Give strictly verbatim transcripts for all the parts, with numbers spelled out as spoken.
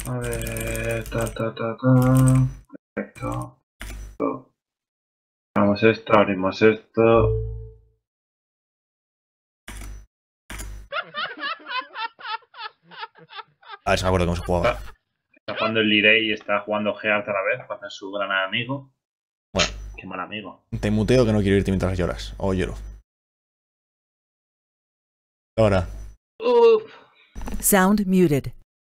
A ver, ta, ta, ta, ta. Perfecto. Vamos esto, abrimos esto. A ver si me acuerdo cómo se jugaba. Está, está jugando el Lirey y está jugando Geart a la vez para hacer su gran amigo. Bueno. Qué mal amigo. Te muteo que no quiero irte mientras lloras. O lloro. Ahora. Uf. Sound muted.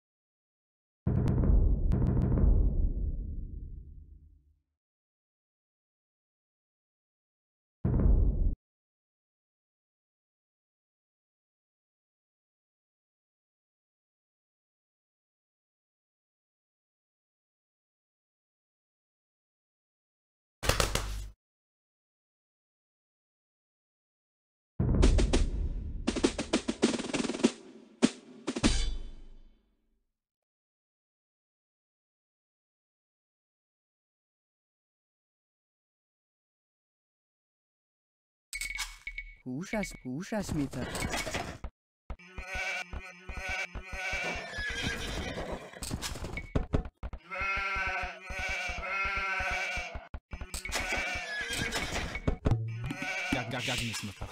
Húsas, húsas, mita. Gagagnis matar.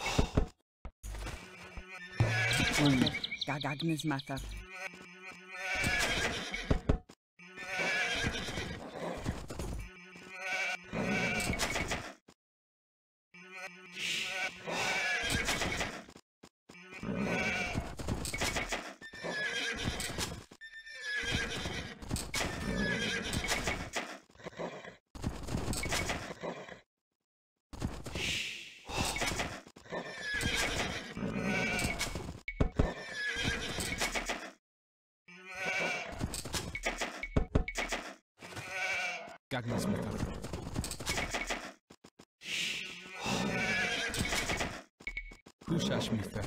Gagagnis matar. Gagnis matar. Húsas mitar.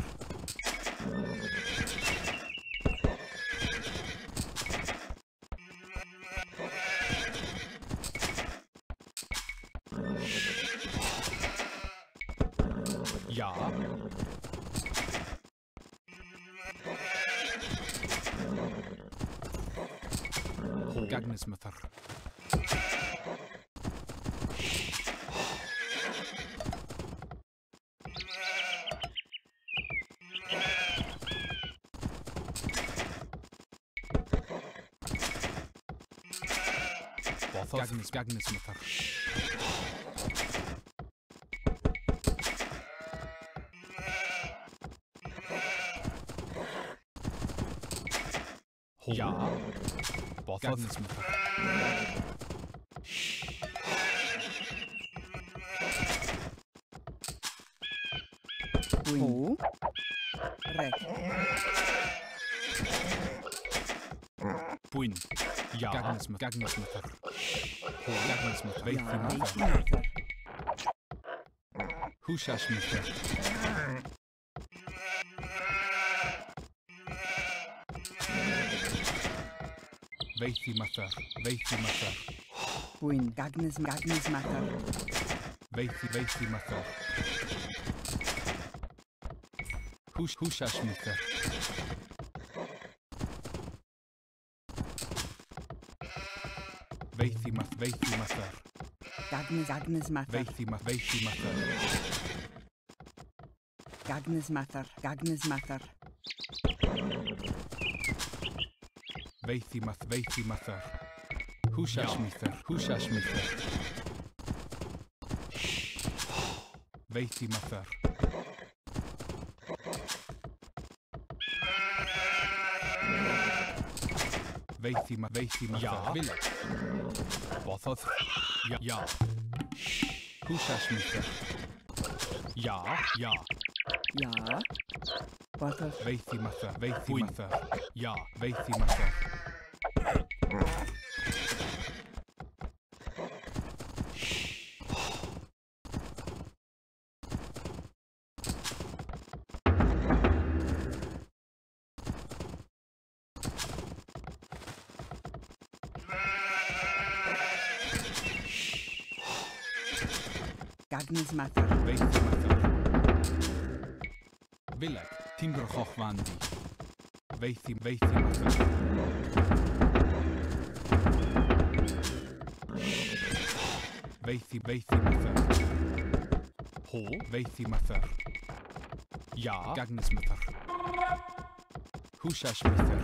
Ja. Gagnis matar. Gagnis, Gagnis matar. Ja. Gagnis matar. Win. Rek. Puin. Ja. Gagnis matar. Gagnis matar. Gagnis matar. Weet je Ja, matar. matar. Húsas mitar. Weet je matar. Weet je matar. Win. Gagnis, Gagnis matar. Weet je, weet je matar. Hús, húsas mitar. Weet je mat, weet je matar. Gagnis, Gagnis matar. Weet je mat, weet je matar. Gagnis matar. Gagnis matar. Weet je mat, weet je matar. Húsas mitar, húsas mitar. Weet je matar. Weet je mat, weet je matar. Ja, wil ik. Wat dat? Ja, ja. Húsas mitar. Ja, ja. Ja. Water. Weet je matar, weet je matar. Ja, weet je matar. Gagnis matar. Weet je matar. Wil ik. Timbro goch wandi. Weet je, weet je matar. Veithi, veithi mather. Ho, veithi mather. Ja, gagnes mather. Hushash mather.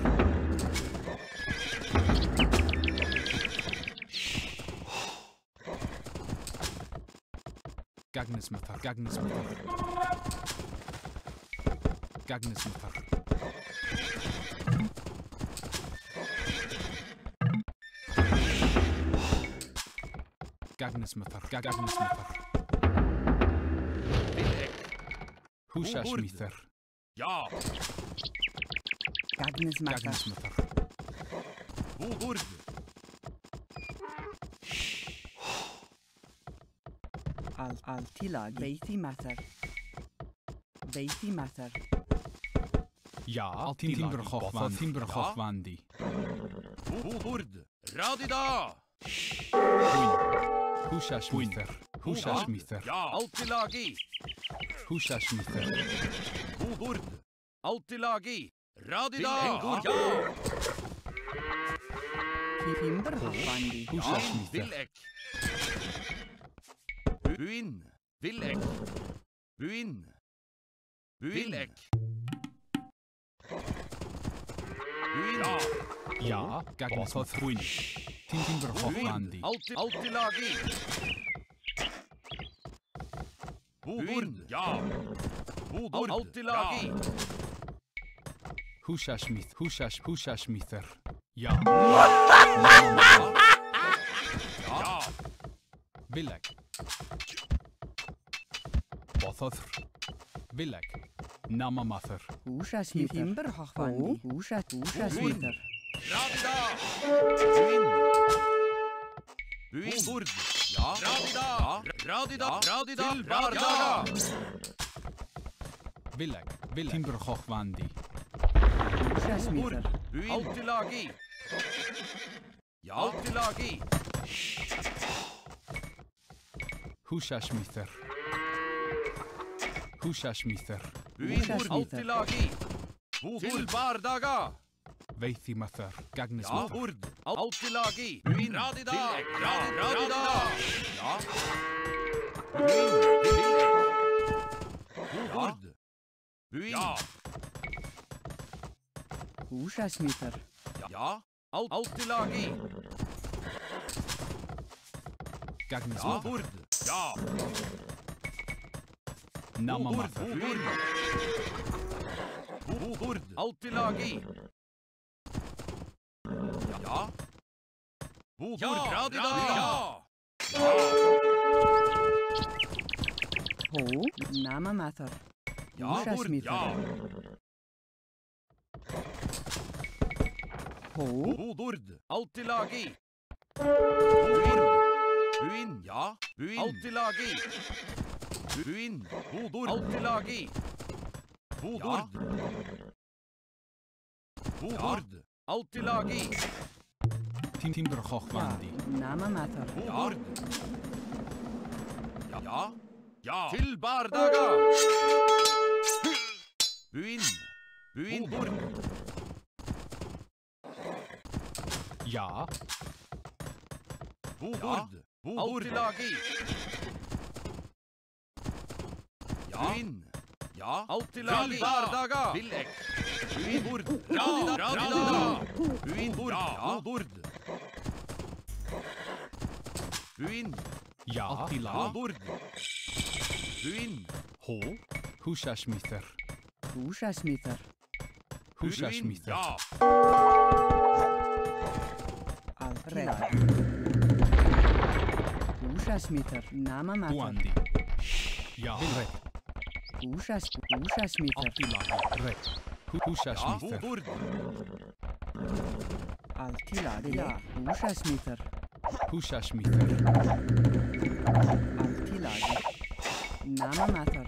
Gagnes mather, gagnes mather. Gagnes mather. Gagnes mather, gagnes mather. Hushash mather. Ja, Gagnes matar. Gagnes mather. Bugurd. Al altilag. Veithi matar. Veithi matar. Ja, Timberhoch van Timberhoch Wandi. Bugurd. Radida. Hushash mather. Hushash mather. Ja, altilagi. Hushash mather. Bugurd. Altilagi. Radida. Ja, Timber hafandi. Hushash mather. Villek. Buin. Villek. Buin. Villek. Buin. Ja, Gagnes mather. Timberhoch Wandi. Alti, altilagi. Bugurd. Ja. Bugurd. Altilagi. Hushash mather. Hushash, Hushash mather. Ja, Ja. Villek. Bothodr. Villek. Nama mather. Húsas matar. Timber hafandi. Húsas, húsas Buin. matar. Radida. Buin. Buin. Bugurd. Ja. Radida. Radida. Radida. Radida. Villek. Villek. Timberhoch Wandi. Húsas Bugurd. matar. Buin. Altilagi. Ja. Altilagi. Hushash mather. Hushash mather. Buin. Húsas matar. Altilagi. Bugurd. Bardaga. Veithi mather. Gagnes Ja. mather. Bugurd. Altilagi. Buin. Radida. Radida. Ja. Buin. Villek. Bugurd. Buin. Ja. Húsas matar. Ja. Al Altilagi. Gagnes Ja. mather. Bugurd. Ja. Nama Bugurd. mather. Buin. Bugurd. Altilagi. Ja. Bugurd. Radida. Ja. Ho. Nama matar. Ja. Húsas Bugurd. Ja. matar. Ho. Bugurd. Altilagi. Buin. Buin. Ja. Buin. Altilagi. Buin. Bugurd. Altilagi. Bugurd. Bugurd. Altilagi. Timberhoch Wandi. Nama matar. Bugurd. Ja. Ja. Til Bardaga. Buin. Buin. Bugurd. Ja, Bugurd. Altilagi. Ja. Buin. Ja. Altilagi. Til Bardaga. Villek. Buin. Bugurd. Radida. Radida. Buin. Bugurd. Ja. Bugurd. Buin. ja, Ja. Bugurd. Buin. ho, Hushash mather. Húsas matar. Hushash Buin. mather. Ja. Altilag. Húsas matar. Nama matar. Wandi. Ja, red. Húsas, húsas matar. Altilagi. Red. Hushash Ja. mather. Bugurd. Altilag. Ja. Húsas matar. Hushash mather. Altilag. Nama matar.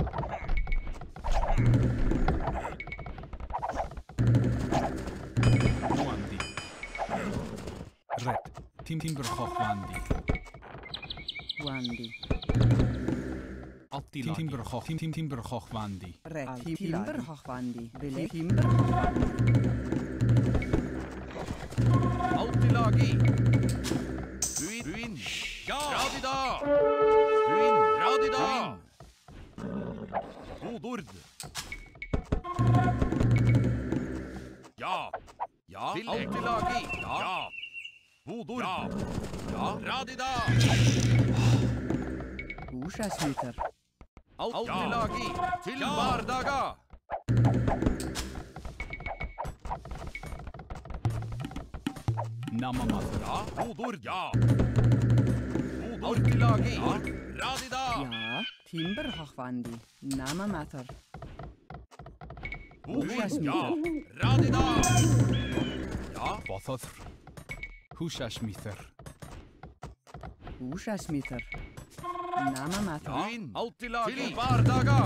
Wandi. Red. Tim Timberhoch Wandi. Wandi. Altilagi. Timberhoch. Tim Tim Timberhoch Wandi. Red. Timber hafandi. Villek. Timber hafandi. Altilagi. Alltid-lagi. Ruin, ruin. Ja. Radida. Ruin, radida. Godord. Ja. Ja. Alltid-lagi. Ja. Godord. Ja. Ja. Radida. Húsasmítar. Alltid-lagi. Til bardaga. Namamathar. Ja. Godord. Ja. Alltid-lagi. Ja. Radida. Ja, Timberhochwandi. Namamathar. Godord. Ja. Radida. Ja. Bothathar. Húsasmítar. Húsasmítar. Namamathar. Ruin. Alltid-lagi. Til bardaga.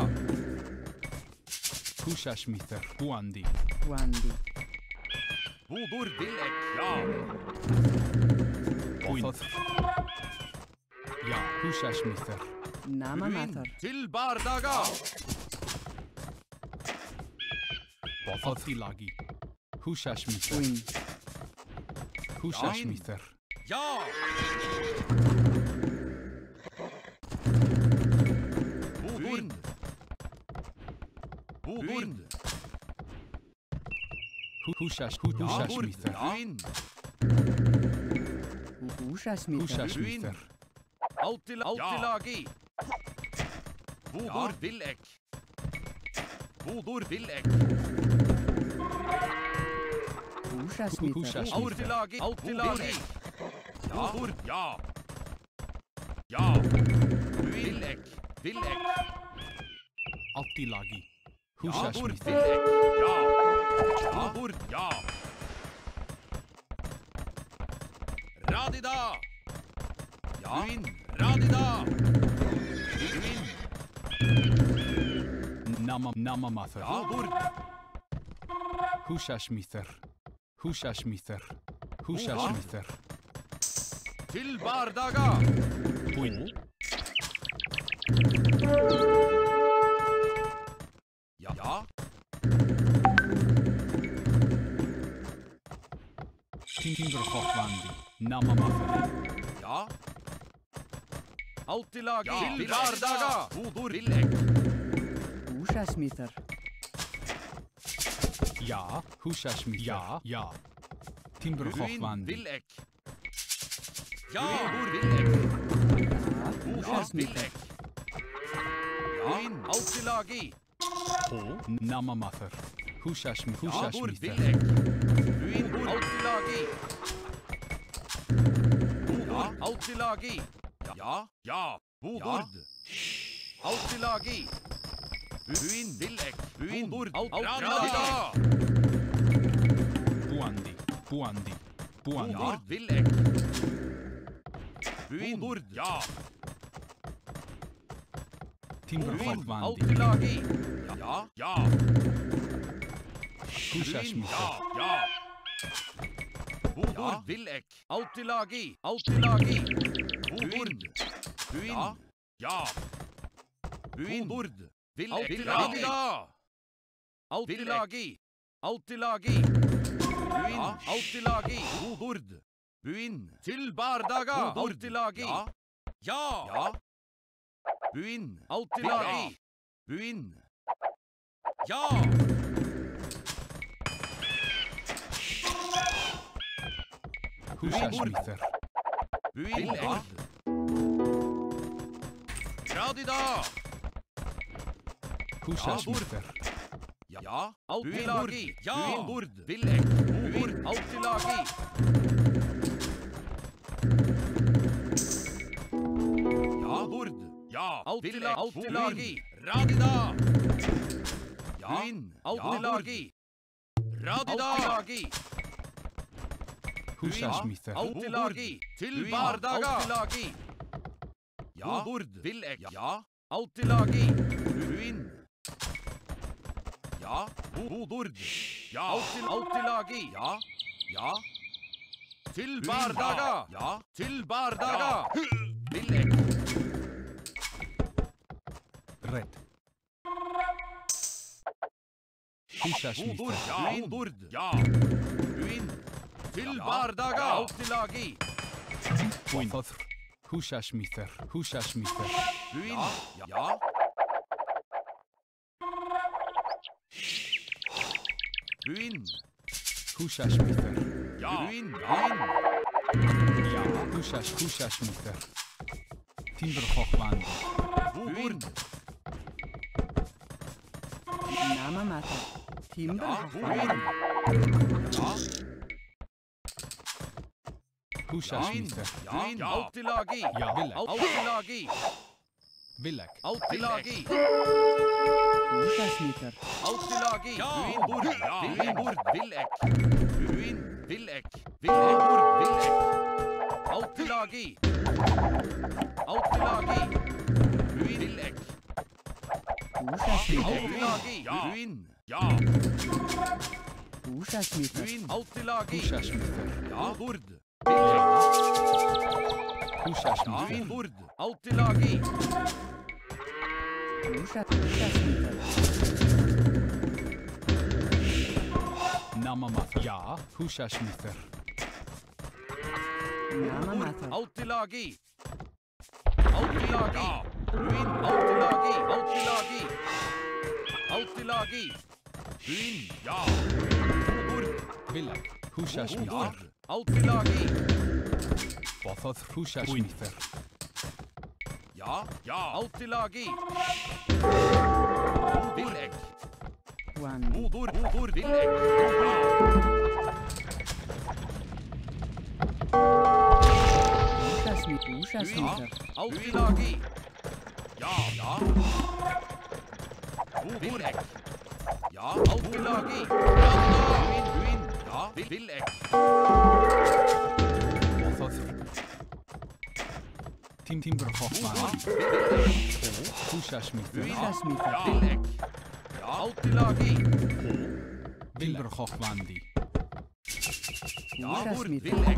Húsasmítar. Buandi. Wandi. Godord. Villek. Ja. Bothathar. Ja. Húsasmítar. Ruin. Namamathar. Til bardaga. Bothathilagi. Húsasmítar. Win. Húsasmítar. Ja. Godord. Godord. Húsas. Godord. Húsasmítar. Ruin. Húsasmítar. Húsasmítar. Alltid, alltid-lagi. Godord. Villek. Godord. Villek. Húsasmítar. Húsas- Alltid-lagi. Alltid-lagi. Godord. Ja. Ja. Villek. Villek. Alltid-lagi. Godord. Húsasmítar. Villek. Ja. Godord. Ja. Radida. Ja. Ruin. Radida. Ruin. Nama. Namamathar. Godord. Húsasmítar. Húsasmítar. Húsasmítar. Til bardaga. Buin. Ja. Ja. Timberhochwandi. Namamathar. Ja. Alltid-lagi. Til bardaga. Godord. Villek. Húsasmítar. Ja. Húsasmítar. Ja. Ja. Ruin. Timberhochwandi. Villek. Ja. Godord. Villek. Ja, Godord. húsasmítar. Villek. Ruin. Alltid-lagi. Namamathar. Húsasmí. Godord. Húsasmítar. Villek. Ruin. Alltid-lagi. Godord. Alltid-lagi. Ja. Ja. Godord. Alltid-lagi. Ruin. Villek. Ruin. Godord. Radida. Buandi. Buandi. Buandi. Godord. Villek. Ruin. Godord. Ja. Ruin. Timberhochwandi. Alltid-lagi. Ja. Ja. Ruin. Húsasmítar. Ja. Ja. Godord. Villek. Alltid-lagi. Alltid-lagi. Godord. Ruin. Ja. Ja. Ruin. Godord. Villek. Alltid-lagi. Alltid-lagi. Alltid-lagi. Ruin. Alltid-lagi. Godord. Ruin. Til bardaga. Alltid-lagi. Ja. Ja. Ja. Ruin. Alltid-lagi. Ruin. Ja. Húsasmítar. Ruin. Godord. Radida. Húsasmítar. Ja. Alltid-lagi. Ja. Ruin. Godord. Villek. Ruin. Alltid-lagi. Ja. Godord. Ja. Alltid-lagi. Alltid-lagi. Radida. Ja. Ruin. Alltid-lagi. Radida. Alltid-lagi. Húsasmítar. Alltid-lagi. Til bardaga. Alltid-lagi. Ja. Godord. Villek. Ja. Alltid-lagi. Ruin. Ja. Godord. Ja. Alltid, alltid-lagi. Ja. Ja. Til bardaga. Ja. Til bardaga. Villek. Red. Húsasmítar. Godord. Ja. Godord. Ja. Ruin. Til bardaga. Autilagi. Bothodd. Húsasmíþar. Húsasmíþar. Buin. Ja. Buin. Húsasmíþar. Ja. Buin. Buin. Ja. Húsas. Húsasmíþar. Timberhochwand. Buin. Nama mata. Timber Ja. Buin. hochwand. Ja. Húsasmíþar. Buin. Autilagi. Ja. Villek. Autilagi. Villek. Autilagi. Húsasmíþar. Autilagi. Buin. Bord. Buin. Bord. Villek. Buin. Villek. Villek. Bord. Villek. Autilagi. Autilagi. Buin. Villek. Húsasmíþar. Autilagi. Buin. Ja. Húsasmíþar. Buin. Autilagi. Húsasmíþar. Ja. Bord. Húsasmíþar. Buin. Bord. Autilagi. Húsa- Húsasmíþar. Namamath. Ja. Húsasmíþar. Nama mata. Autilagi. Autilagi. Buin. Autilagi. Autilagi. Autilagi. Buin. Ja. Bord. Villek. Húsasmíþar. Bord. Autilagi. Bothodd. Húsasmíþar. Ja. Ja. Autilagi. Villek. Juan. Odor. Odor. Villek. Ja. Húsasmí- Húsasmíþar. Autilagi. Ja. Ja. Villek. Ja. Autilagi. Buin. Buin. Ja. Villek. Bothodd. Tim Timberhochwand. Húsasmíþar. Buin. Húsasmíþar. Ja. Villek. Ja. Autilagi. Timberhochwandi. Ja. Húsasmíþar. Villek.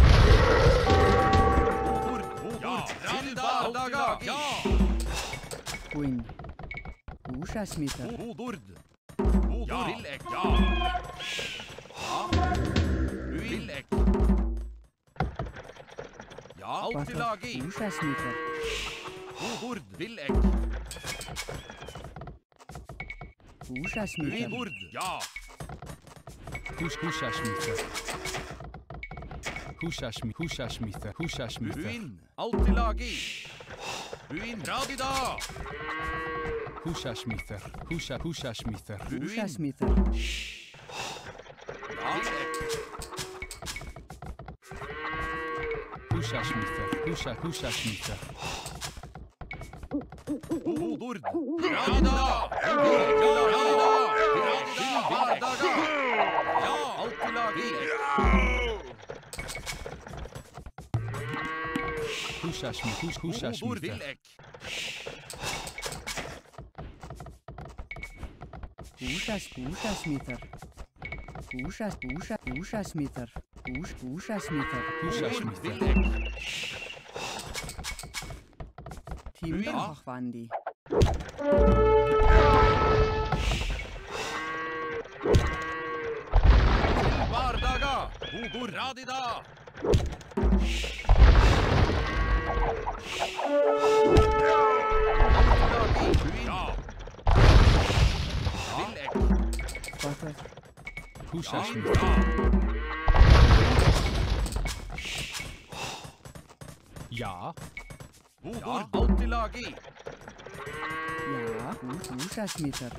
Odor. Odor. Til bardaga. Ja. Quinn. Húsasmíþar. Odor. Odor. Villek. Ja. Ja. Villek. Ja. Autilagi. Húsasmíþar. Odor. Villek. Húsasmíþar. Bord. Ja. Hús húsasmíþar. Húsasmí húsasmíþar. Húsasmíþar. Buin. Autilagi. Buin. Radida. Húsasmíþar. Húsa húsasmíþar. Húsasmíþar. Ja. Villek. Húsasmíþar. Húsa húsasmíþar. Odor. Radida. Radida. Radida. Bardaga. Ja. Autilagi. Húsasmí hús Odor. húsasmíþar. Villek. Húsas- Húsasmíþar. Húsas- Húsa- Húsasmíþar. Hús- Húsasmíþar. Húsasmíþar. Villek. Timber Ja. hochwandi. Til bardaga. Odor. Radida. Autilagi. Buin. Ja. Villek. Bothodd. Húsasmíþar. Ja. Odor. Autilagi. Ja. Hús- Húsasmíþar.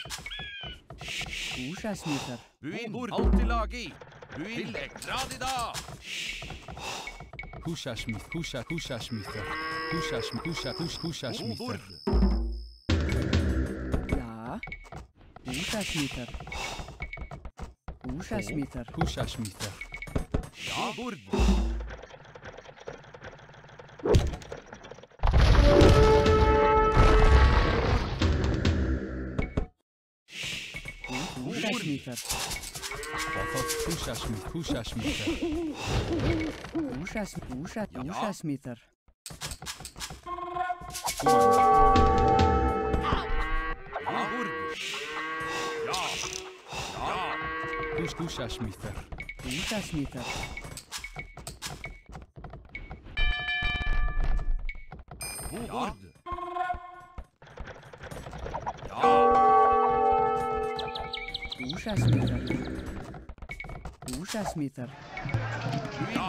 Húsasmíþar. Buin. Autilagi. Buin. Villek. Radida. Húsasmíþ húsa húsasmíþar. Húsasmí húsa hús Odor. húsasmíþar. Ja. Húsasmíþar. Húsasmíþar. Húsasmíþar. Ja. Bord. Húsasmíþar. Bothodd. Húsasmíþ húsasmíþar. Húsas- Húsa- Húsasmíþar. Ja. Bord. Ja. Ja. Hús húsasmíþar. Húsasmíðar. Búburð. Já. Húsasmíðar. Húsasmíðar. Já.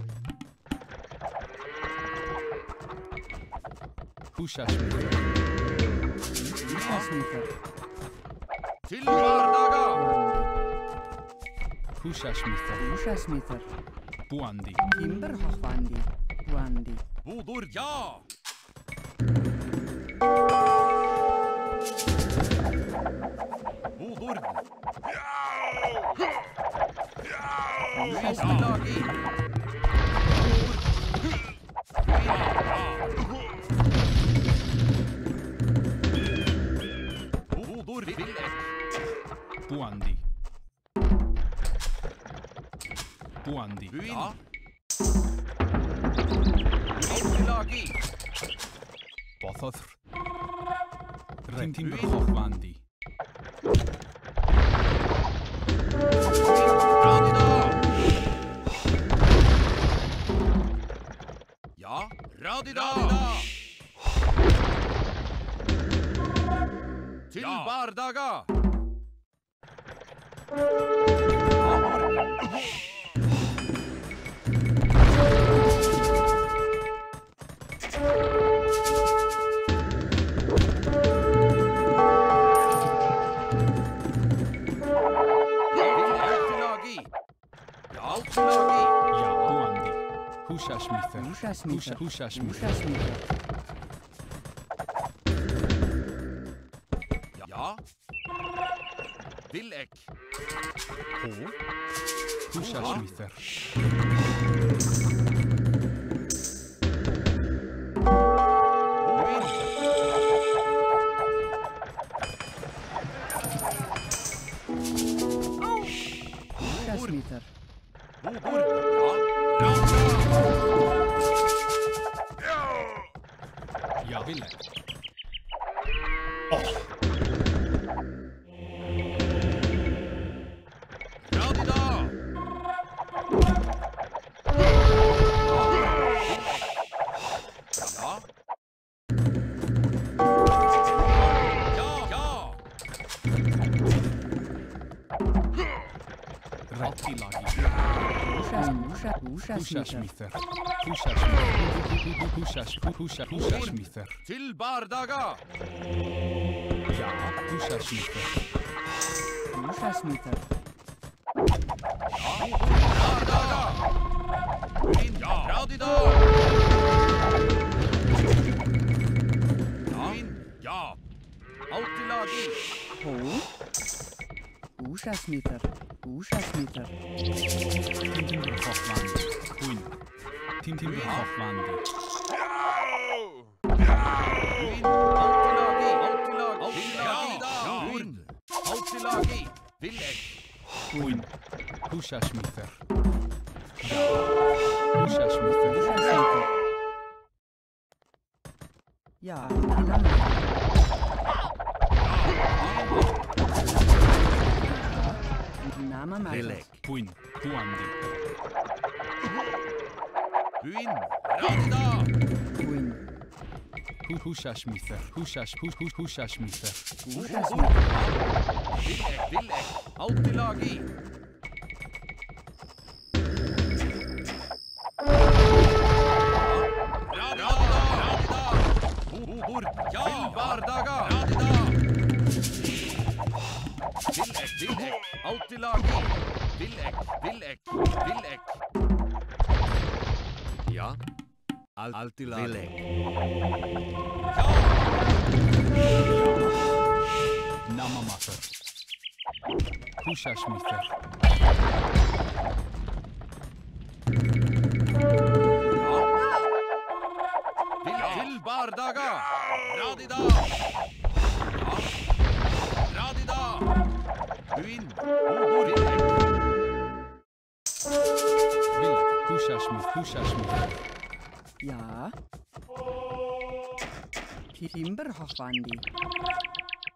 Húsasmíðar. Húsasmíðar. Til bardaga. Húsasmíðar. Húsasmíðar. Búandi. Timberhochvandi. Wandi. Búburð. Já. Búburð. Húsasmíðar. Lagi. Búburð. Villek. Búandi. Búandi. Buin. Ja. Lagi. Bothoðr. Timberhochvandi. Radida. Ja, Radida. Til bardaga. Ja, búandi. Húsasmíðar. Húsasmíðar. Húsasmíðar. Húsasmíðar. Ja. Villek. Húsasmíðar. Buin. Húsasmíðar. Búburð. Ja. Radida. Ja, villek. Radida. Ja. Ja, ja. Rættilagi. Húsasmíðar. Húsasmíðar. Húsasmíðar. Húsasmíðar. Húsasmíðar. Til bardaga. Ja, húsasmíðar. Húsasmíðar. Bardaga. Buin. Ja. Radida. Buin. Ja. Altilagi. Hó. Húsasmíðar. Húsasmíðar. Timberhochvandi. Búin. Timberhochvandi. Buin. Altilagi. Altilagi. Altilagi. Buin. Altilagi. Villek. Búin. Húsasmíðar. Ja. Húsasmíðar. Húsasmíðar. Ja, annan. Nama Marcus. Búin. Búandi. Buin. Radida. Queen. Húsasmíðar. Húsas. Hús. Hús. Húsasmíðar. Húsasmíðar. Villek. Villek. Altilagi. Radida. Radida. Búburð. Ja. Til bardaga. Radida. Villek. Villek. Altilagi. Villek. Villek. Villek. Ja. Al Altilagi. Villek. Ja. Namamaþr. Húsasmíðar. Til bardaga. Radida. Ja. Radida. Buin. Búburð. Villek. Húsasmíð. Húsasmíðar. Ja. Timberhochvandi.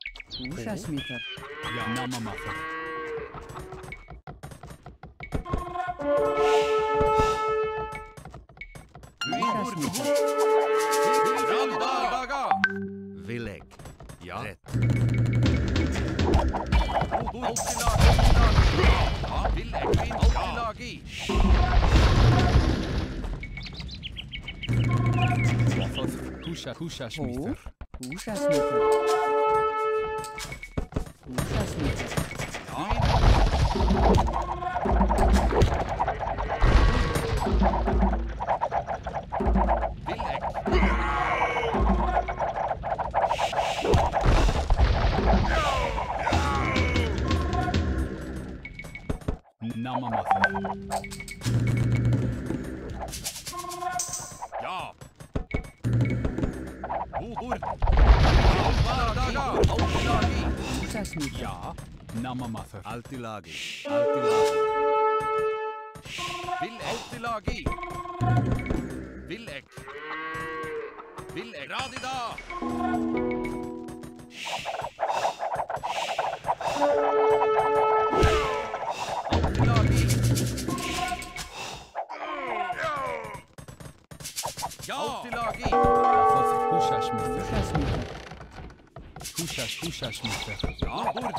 Húsasmíðar. Ja, namamaþr. Randaga! Vilek. Ja. Rätt. Ja, Vilek. Altilagi. Kusha, kusha, Oh, smither. Kusha smither. Kusha smither. Namamatha. Ja. Udur. Randaga! Altilagi. Kusha smither. Ja. Namamatha. Altilagi. Altilagi. Vilek. Altilagi. Vilek. Vilek. Radida! Altilagi. Ja! Altilagi. Kusha, smither. Kusha smither. Kusha, kusha, smither. Ja, Burd.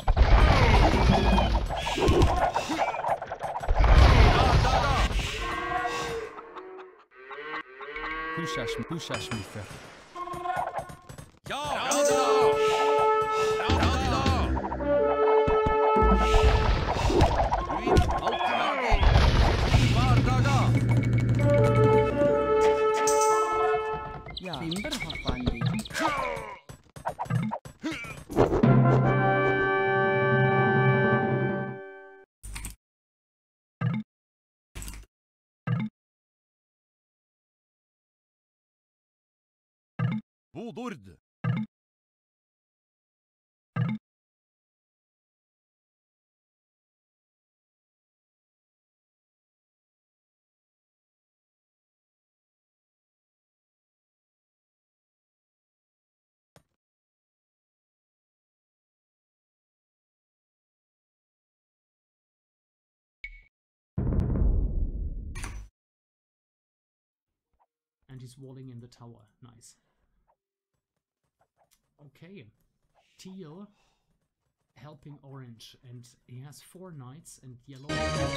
Kusha, sm- kusha, smither. Ja! Radida! Radida! Ruin. Altilagi. Vardaga! Ja. Timberhofandi. Budurd. And he's walling in the tower. Nice. Okay. Teal helping orange, and he has four knights, and yellow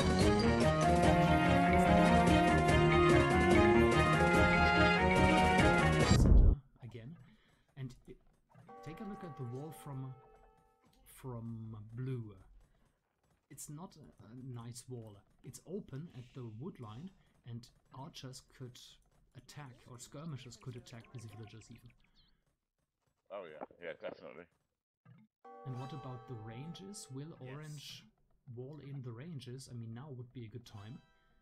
center again. And it, take a look at the wall from from blue. It's not a, a nice wall. It's open at the wood line, and archers could attack, or skirmishers could attack these villagers even. Oh yeah, yeah, definitely. And what about the ranges? Will orange wall in the ranges? I mean, now would be a good time.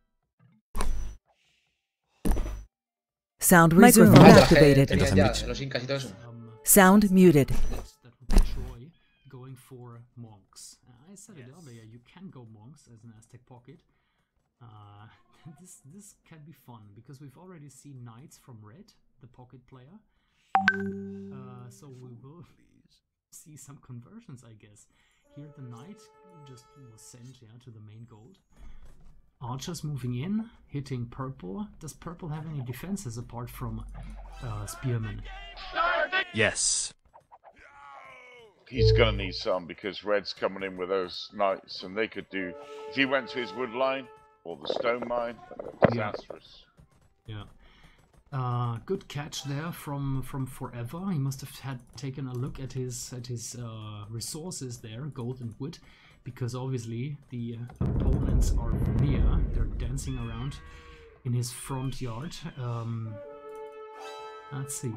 Sound Microphone resumed. Microphone. Activated. Entonces, ya, Mitch. los incas y todo eso. Um, Sound muted. that, that would be Troy going for monks. Uh, I said it earlier, you can go monks as an Aztec pocket. Uh, this this can be fun because we've already seen knights from red, the pocket player. Uh, so we will see some conversions, I guess. Here the knight just was sent, yeah, to the main gold. Archers moving in, hitting purple. Does purple have any defenses apart from uh, spearmen? Yes. He's gonna need some because Red's coming in with those knights, and they could do. If he went to his wood line or the stone mine, disastrous. Yeah. Uh, good catch there from from Forever. He must have had taken a look at his at his uh, resources there, gold and wood, because obviously the uh, opponents are near. They're dancing around in his front yard. Um, let's see.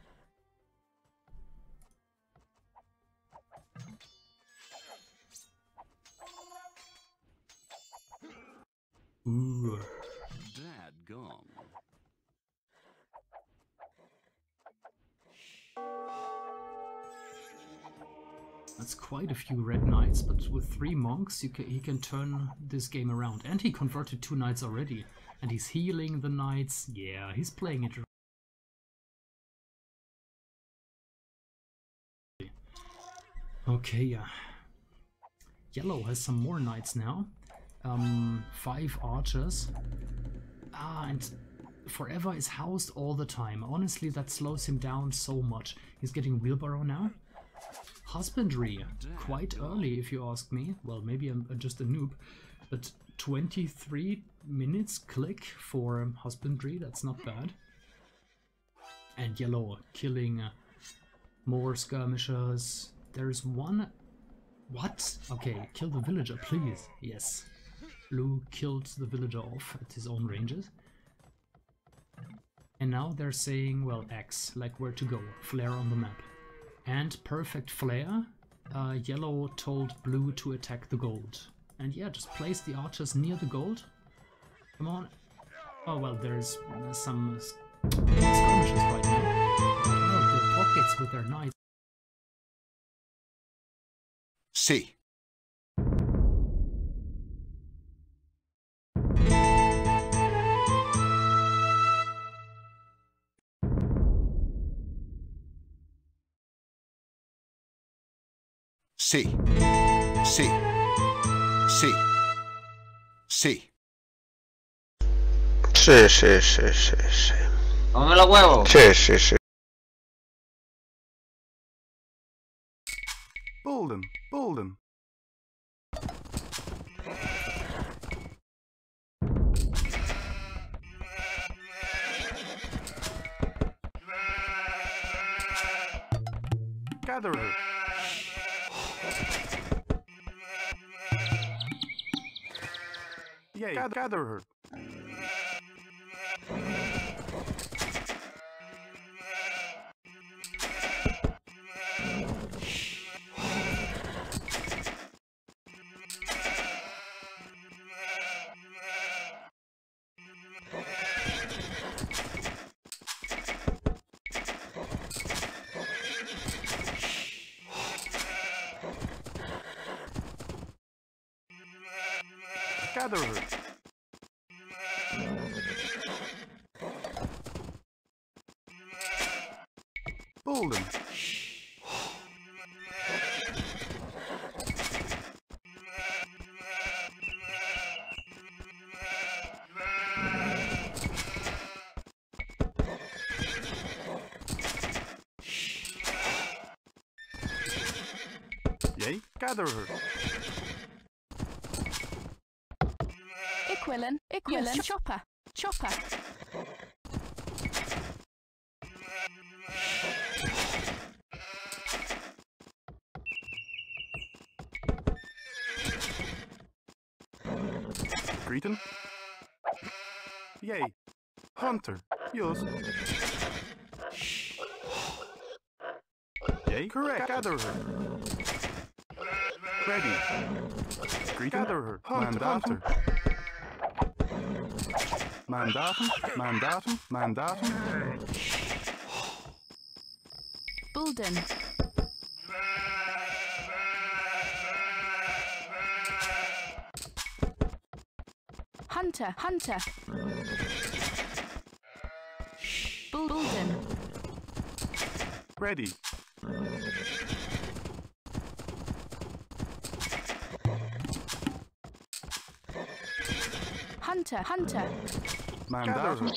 Ooh. Dadgum. That's quite a few red knights, but with three monks, you ca he can turn this game around. And he converted two knights already. And he's healing the knights. Yeah, he's playing it. Okay, yeah. Yellow has some more knights now. um, five archers. Ah, and Forever is housed all the time. Honestly, that slows him down so much. He's getting wheelbarrow now. Husbandry, quite early if you ask me. Well, maybe I'm just a noob, but twenty-three minutes click for husbandry, that's not bad. And yellow, killing uh, more skirmishers. There's one... What? Okay, kill the villager, please. Yes. Blue killed the villager off at his own ranges. And now they're saying, well, X, like where to go, flare on the map. And perfect flare, uh, yellow told blue to attack the gold. And yeah, just place the archers near the gold. Come on. Oh, well, there's uh, some uh, skirmishes right now. Well, the pockets with their knights. C. C. C. C. C. Sí, sí, sí, sí, sí. ¡Dame los huevos! Sí, sí, sí. Bolden, Bolden. Gatherer. Yay, Gatherer. Gatherer. Bolden. Yay, Gatherer. Equilin, Equilin, yes. Chopper, Chopper. Greeting. Yay. Hunter. Yes. Yay. Correct. Gatherer. Ready. Greeting. Gatherer. Hunter. Hunter. Mandaten. Mandaten. Mandaten. Bolden. Hunter, Hunter. Bolden. Ready. Hunter, Hunter. Mandaten.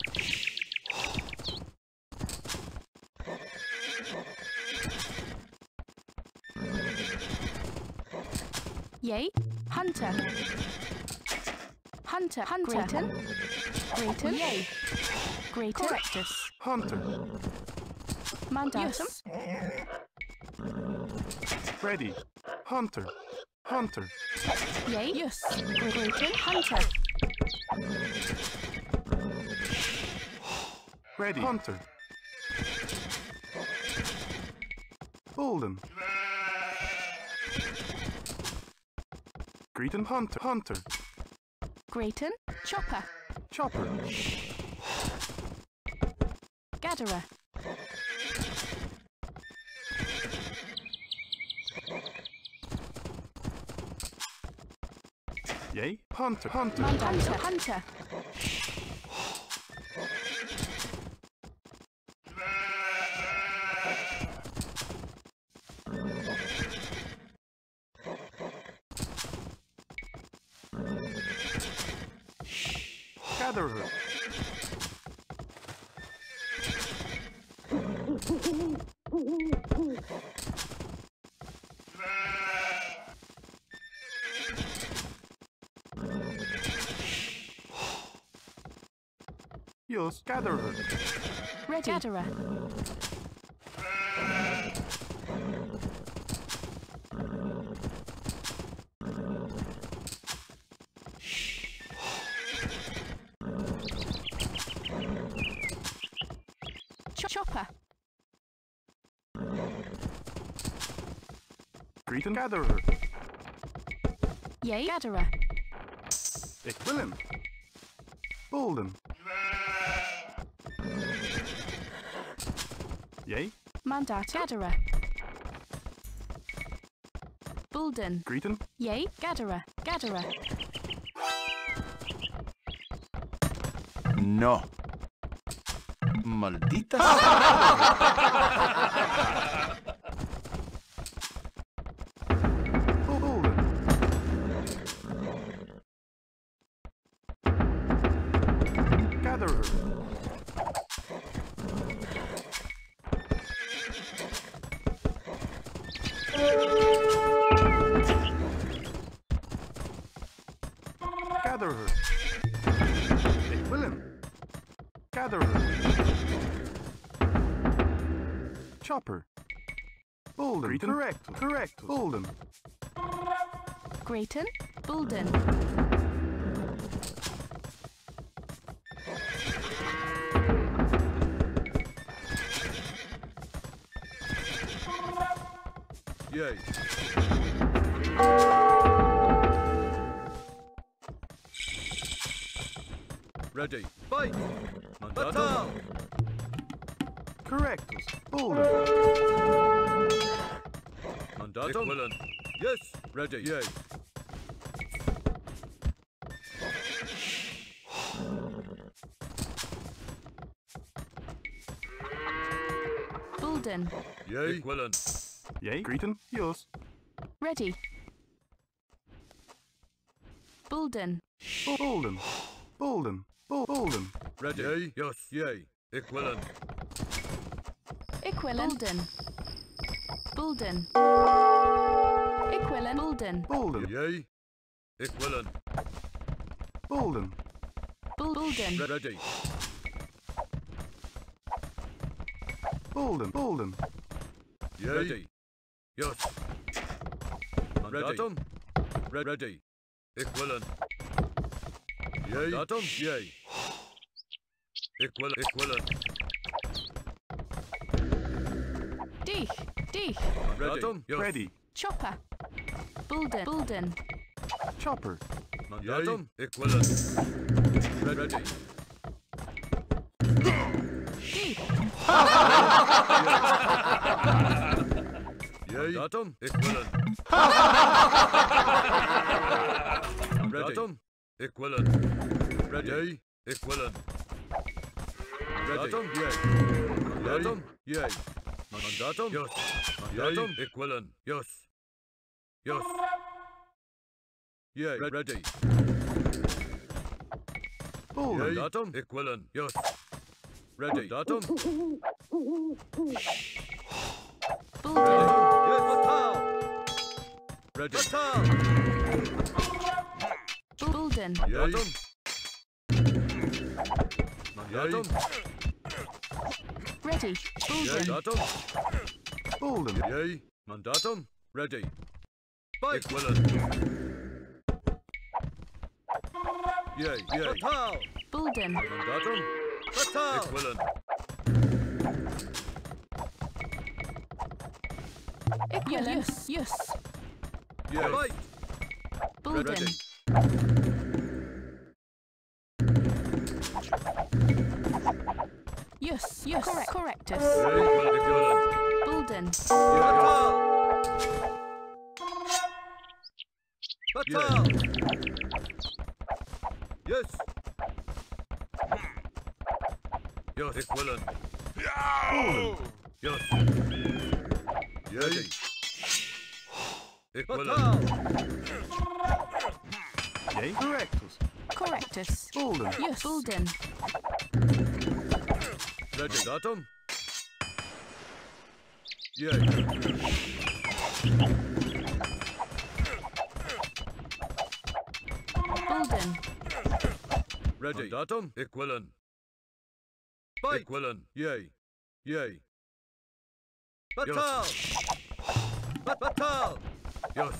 Yay. Hunter. Hunter, Hunter. Grayton. Grayton. Yay. Grayton. Correctus. Hunter. Mandatum. Yes. Ready. Hunter. Hunter. Yay. Yes. Grayton. Hunter. Ready. Hunter. Bolden. Greeting. Hunter. Hunter. Grayton. Chopper. Chopper. Gatherer. Yay. Hunter. Hunter. Hunter. Hunter. gatherer. Yes, gatherer. Ready. Gatherer. Chopper. Greeting gatherer. Yay. Gatherer. Ik Willem. Bolden. Yay. Mandat. Gatherer. Bulden. Greeting. Yay. Gatherer. Gatherer. No. Maldita. Bolden. Gatherer. Gatherer. Ik Willem. Gatherer. Chopper. Bolden. Greeting. Correct. Correct. Bolden. Grayton. Bulden. Yay. Ready. Fight. Mandatum. Correct. Bolden. Mandatum. Willen. Yes. Ready. Yay. Bulden. Yay. Willen. Yay. Greeting. Yes. Ready. Bulden. Bolden. Bolden. Bol Bolden. Ready. Yay. Yes. Yay. Ik willen. Equilin. Bulden. Bulden. Equilin. Bulden. Bolden. Yay. Ik willen. Bolden. Bulden. Ready. Bolden. Bolden. Yay. Ready. Yes. Mandatum. Ready. Ready. Ik willen. Yay. Mandatum. Yay. Ik wil. Ik willen. Dich. Dich. Mandatum. Yes. Ready. Chopper. Bulden. Bulden. Chopper. Mandatum. Ik willen. Ready. Dich. Yay. Mandatum. Ik willen. Mandatum. Ik willen. Ready. Yay. Ik willen. Mandatum. Yay. Mandatum. Yay. Mandatum. Yes. Mandatum. Ik willen. Yes. Yes. Yay. Ready. Bolden. Mandatum. Ik willen. Yes. Ready. Mandatum. Bulden. Yes. Fatal. Ready. Fatal. Bulden. Mandatum. Mandatum. Ready. Bulden. Mandatum. Bolden. Yay. Mandatum. Ready. Fight. Ik willen. Yay. Yay. Fatal. Bulden. Mandatum. Fatal. Ik willen. Equilin. Yes. Yes. Yay. Fight. Bulden. Ready. Yes. Yes. Correct. Correctus. Yay. Ik willen. Bulden. Fatal. Fatal. Yes. Yes. Ik willen. Yes. Yay. Ik willen. Yay. Correctus. Correctus. Bolden. Yes. Bulden. Ready, datum. Yay. Bulden. Ready, datum. Equivalent. Bite. Equivalent. Yay. Yay. Batal. Bat batal. Yes.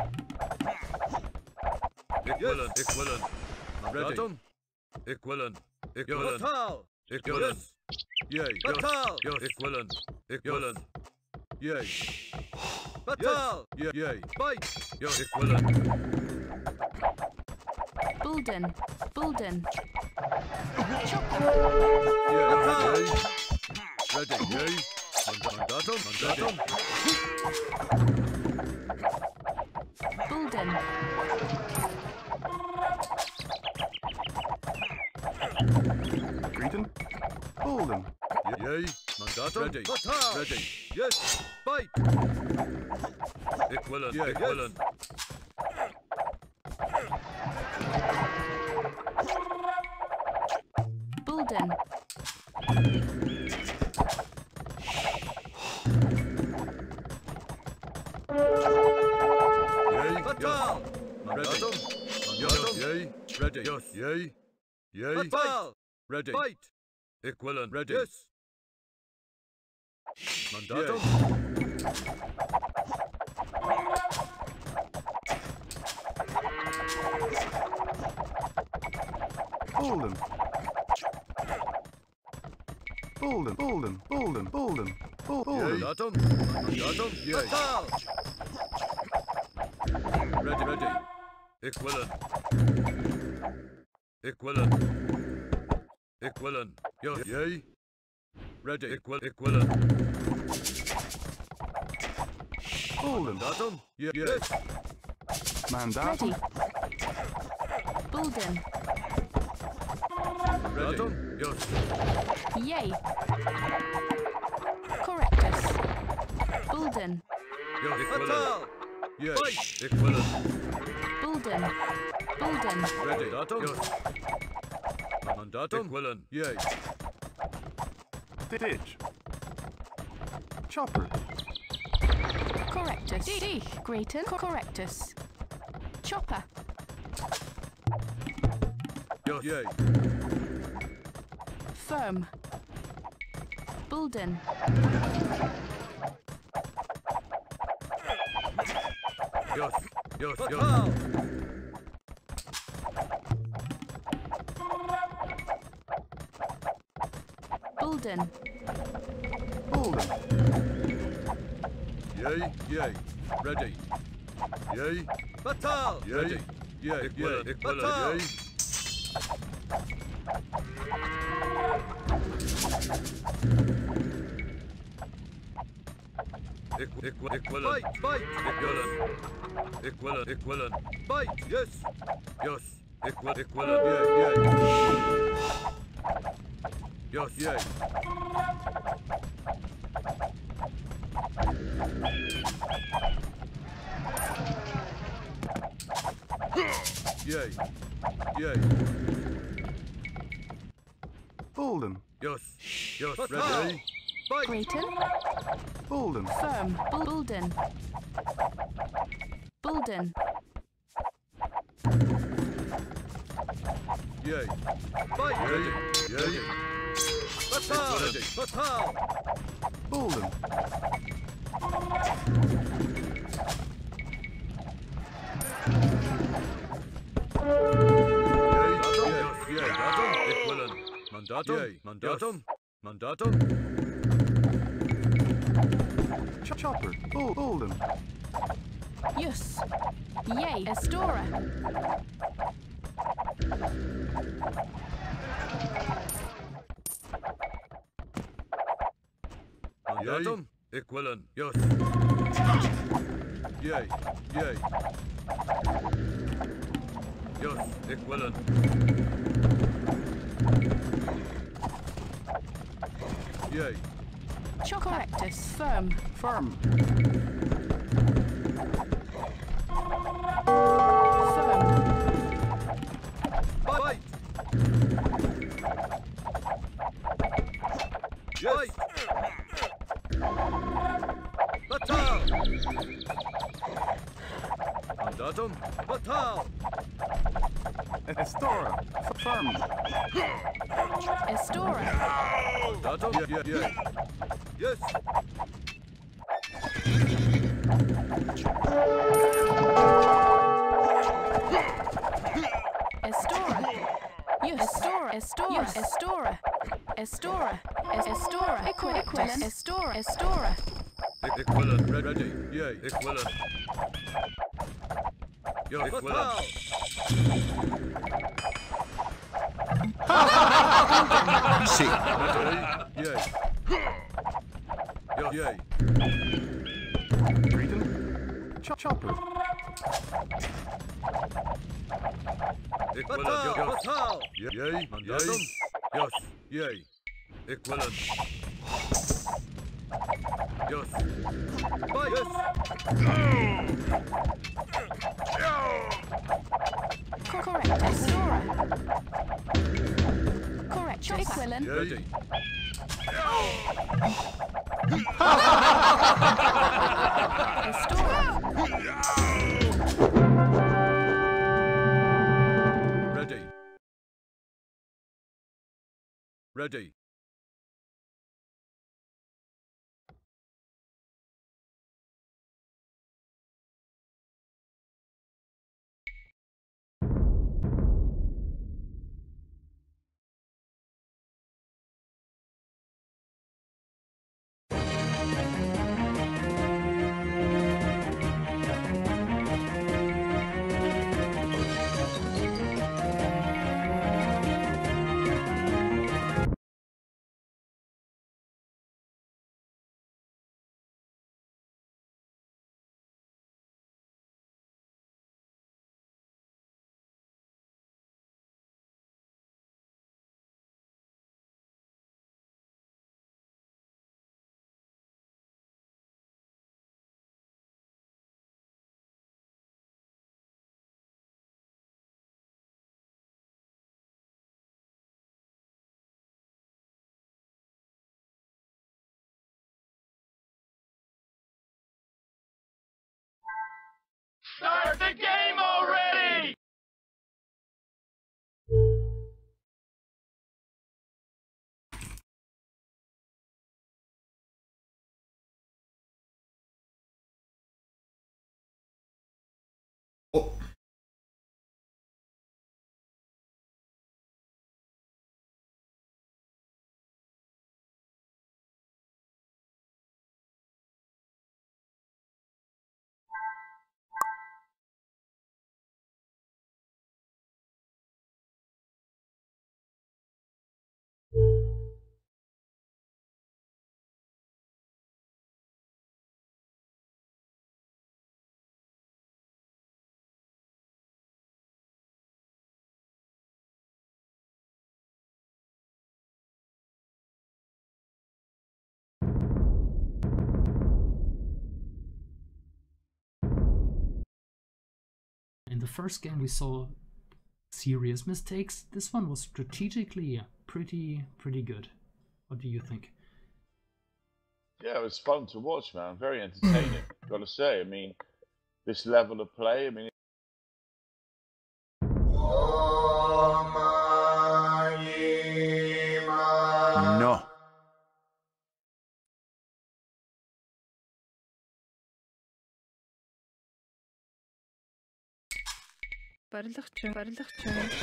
Equivalent. Equivalent. Datum. Equivalent. Equivalent. Batal. Equivalent. Yay. Batal. Yes. Equivalent. Equivalent. Yay. Batal. Yay. Yay. Bite. Yes. Equivalent. Bulden. Bulden. Yay. Ready. Yay. Mandatum. Mandatum. Bulden. Greeton. Bolden. Yay. Mandatum. Ready. Ready. Yes. Bite. Equivalent. Yeah, equivalent. Bulden. Yay. Batal. Mandatum. Mandatum. Yay. Ready. Yes. Yay. Yay. Batal. Ready. Bite. Equivalent. Ready. Yes. Mandatum. Bolden. Bolden. Bolden. Bolden. Bolden. Bolden. Mandatum. Mandatum. Yay. Batal. Ready. Ready. Equivalent. Equivalent. Equivalent. Yes. Yay. Ready. Equal. Equivalent. Bolden. Mandatum. Yes. Yes. Mandatum. Ready. Bulden. Mandatum. Yes. Yay. Correctus. Bulden. Yes. Equivalent. Yes. Equivalent. Bulden. Bulden. Ready. Mandatum. Yes. Mandatum. Equivalent. Yay. Ditch. Chopper. Correctus. Dich. Greaton. Correctus. Chopper. Yes. Yay. Firm. Bulden. Yes. Yes. Yes. Bulden. Bolden. Yay. Yay. Ready. Yay. Batal. Yay. Yay. Equivalent. Equivalent. Yay. Equ equ equivalent. Bite. Bite. Equivalent. Equivalent. Equivalent. Bite. Yes. Yes. Equi equivalent. Yeah. Yeah. Yes. Yeah. Yay. Yay. Bolden. Yes. Yes. Ready. Bite. Greaton. Bolden. Firm. Bul Bulden. Bulden. Yay. Bite. Ready. Yay. Batal. Ready. Batal. Bolden. Yay. Datum. Yes. Yay. Datum. Equivalent. Mandatum. Yay. Mandatum. Mandatum. Ch chopper. Bol Bolden. Yes. Yay. Astora. Mandatum. Equivalent. Yes. Yay. Yay. Yes. Equivalent. Yay. Chocorrectus. Firm. Firm. Firm. Yes. Batal. Mandatum. Batal. Estora. Firm. Estora. Mandatum. Yeah, yeah, yeah. Yes. Estora. Yes. Estora. Estora. Yes. Estora. Estora. Es- Estora. Equi- Equivalent. Estora. Estora. Equivalent. Ready. Yay. Equivalent. Yes. Batal. Sí. Ready. Yay. Yes. Yay. Drayton. Ch- chopper. Equivalent. Batal. Yay. Mandatum. Yes. Yay. Equivalent. Yes. Bye. Yes. Co- Correct. Estora. Correct. Equivalent. Ready. Estora. Ready. Ready. Start the game already! In the first game we saw serious mistakes. This one was strategically pretty pretty good. What do you think? Yeah, it was fun to watch, man. Very entertaining. Gotta say. I mean, this level of play. I mean. No. Барилгач, барилгач.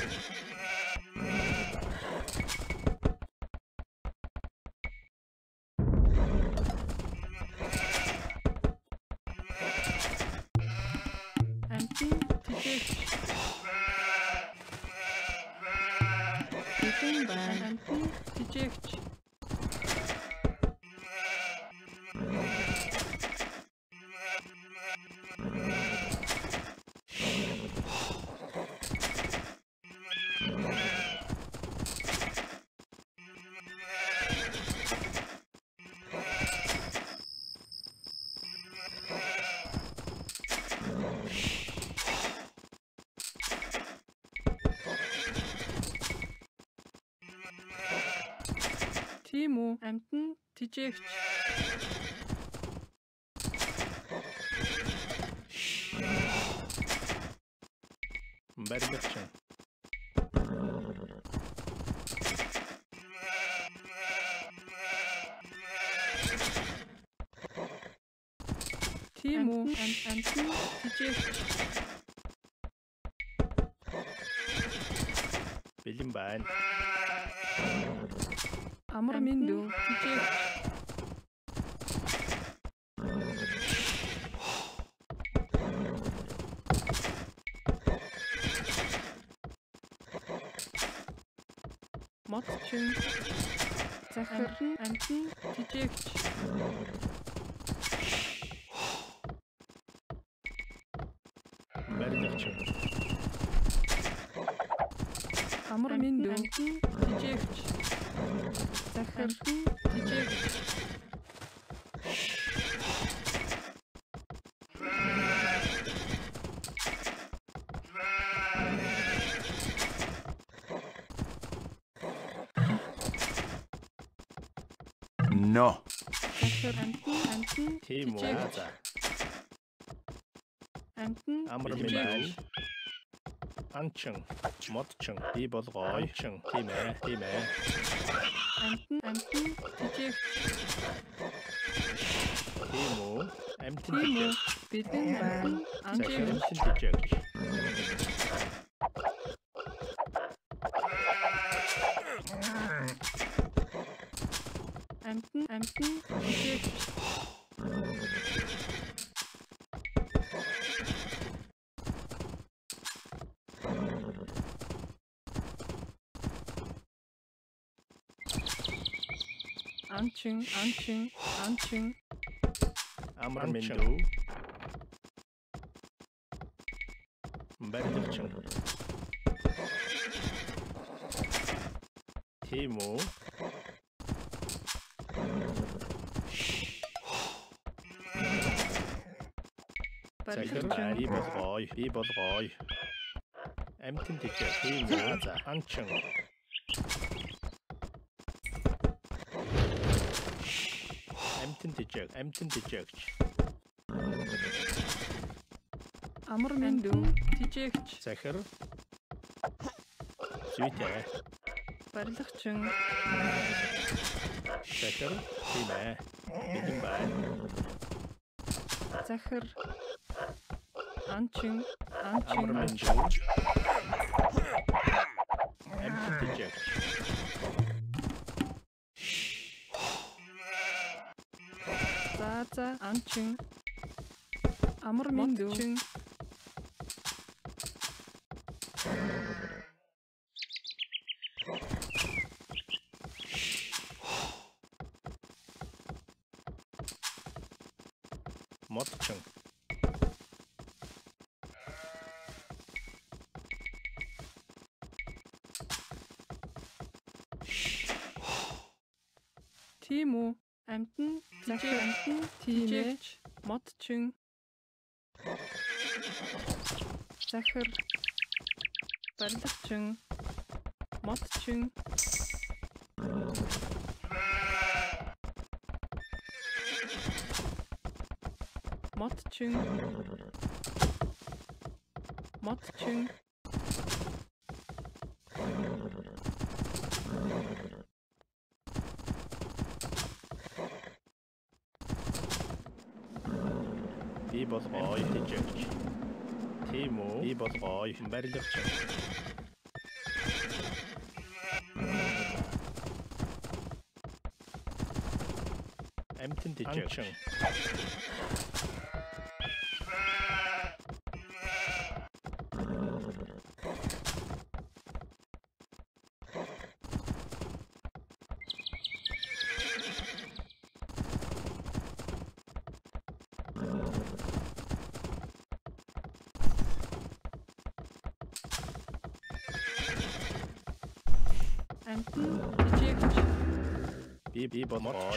Антин тижээ. Итэн байна. Антин тижээч. Тийм үү? Амтан тижээгч. Барилгачин. Тийм үү? Амтан тижээгч. Бэлэн байна. Амар минь дүү тижээгч. Мотчин захир амтан тижээгч. Барилгачин. Амар минь дүү тижээгч. Захир тижээгч. No. Захир амтан амтан Тийм үү? тижээгч. За. Амтан Амар минь байна. Анчин, модчин, би болгоо. Анчин, тийм ээ, тийм ээ. амтан амтан тижээгч. Тийм үү? Амтан Тийм үү? тижээгч. Бэлэн байна. Захир Анжээгч. амтан тижээгч. Амтан амтан тижээгч. Анчин анчин анчин Амар минь дүү. Барилгачин. Тийм үү? Захир барилгачин. би болгоо. Би болгоо. Амтан тижээгч. Тийм үү? За. Анчин. Амтан тижээгч. Амтан тижээгч. Амар минь дүү тижээгч. Захир. Зүйтэй. Барилгачин. Захир. Тийм ээ. Бэлэн байна. Захир анчин Амар анчин минь дүү. Амтан тижээгч. за за анчин амар минь дүү Модчин. тийм үү амтан захир амтан тижээгч модчин захир барилгачин модчин модчин модчин Би болгоо тижээгч. Тийм үү? Би болгоо барилгачин. Амтан тижээгч. амтан тижээгч Би би болгоо.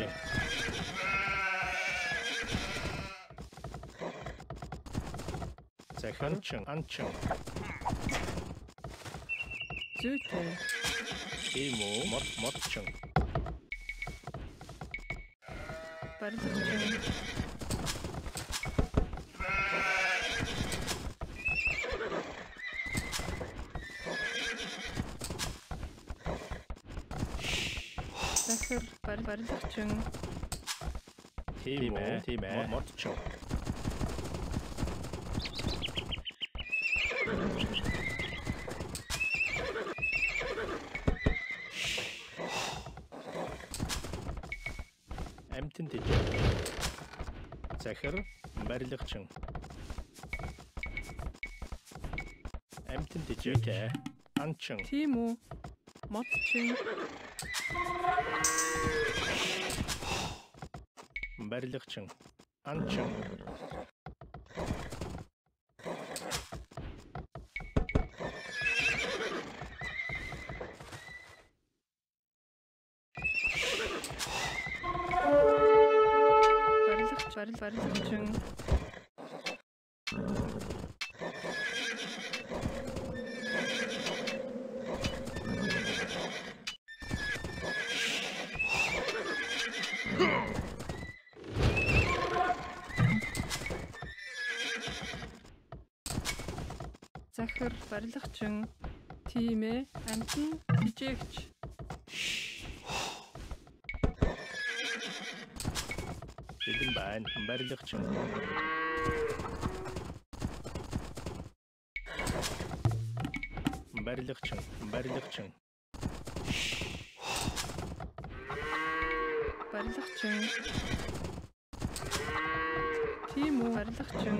Заханчин анчин. зүйтэй Тийм үү? Мод модчин. барилгачин. Захир барилгачин. Тийм ээ, тийм ээ. Модчин. Амтэн дэж. Захир барилгачин. Амтэн дэж. Анчин. Тийм үү. Модчин. барилгачин. Анчин. барилгач барил барилгачин. Захир барилгачин. Тийм ээ. Амтэн жижигч. Бэлэн байна. Барилгачин. Барилгачин. Барилгачин. Барилгачин. Тийм үү. Барилгачин.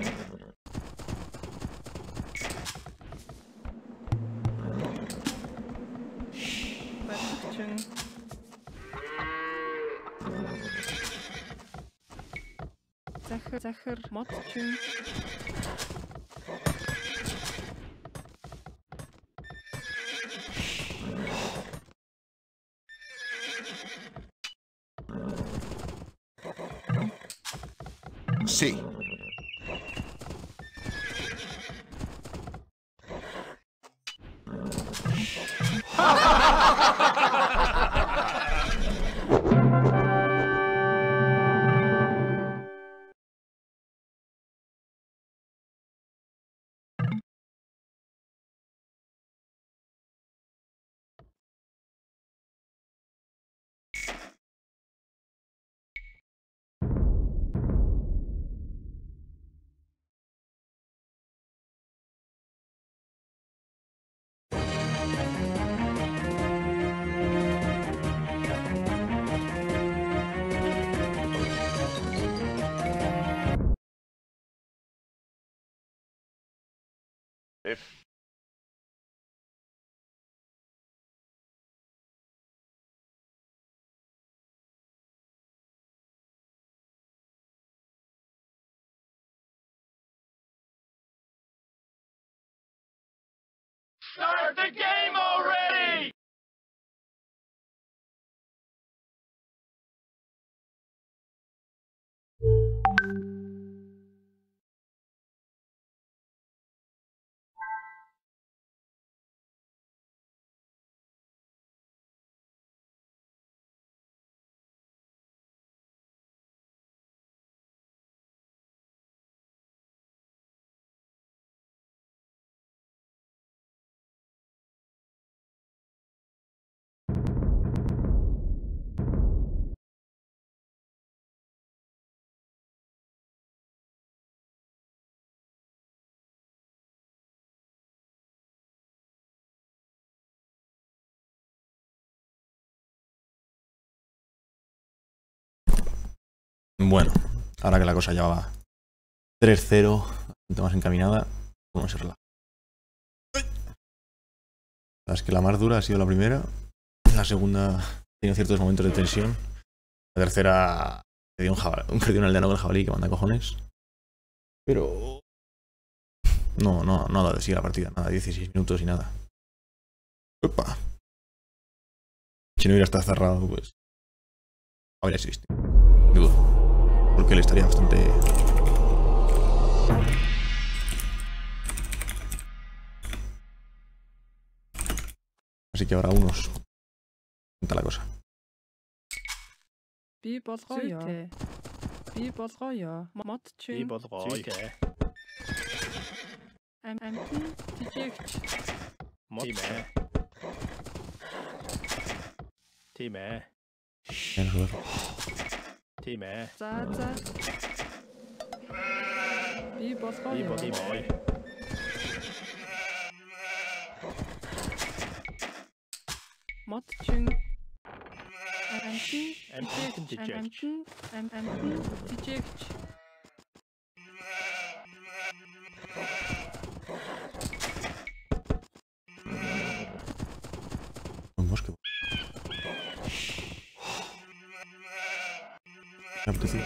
Барилгачин. Захир захир модчин. Sí. If Start the game already! Bueno, ahora que la cosa ya va tres cero, bastante más encaminada, vamos a relajar. Es que la más dura ha sido la primera, la segunda ha tenido ciertos momentos de tensión, la tercera perdió un, jabalí, perdió un aldeano con el jabalí que manda cojones, pero no, no, nada de sigue la partida, nada, dieciséis minutos y nada. Opa. Si no hubiera estado cerrado, pues habría sido visto. Dudo. Porque le estaría bastante... Así que habrá unos... Cuenta la cosa. Би болгоё. Би болгоё. Мод Би чин. болгоо. Зүйтэй. Ам амтэн тижээгч. Мод. Тийм ээ. Тийм ээ. Энэ хөр. Тийм ээ. За за. Би Би болгоё. болгоо. Мод чин. Амтэн Амтэн тижээгч. тижээгч. Ам амтэн тижээгч. Мошка. Я буду здесь.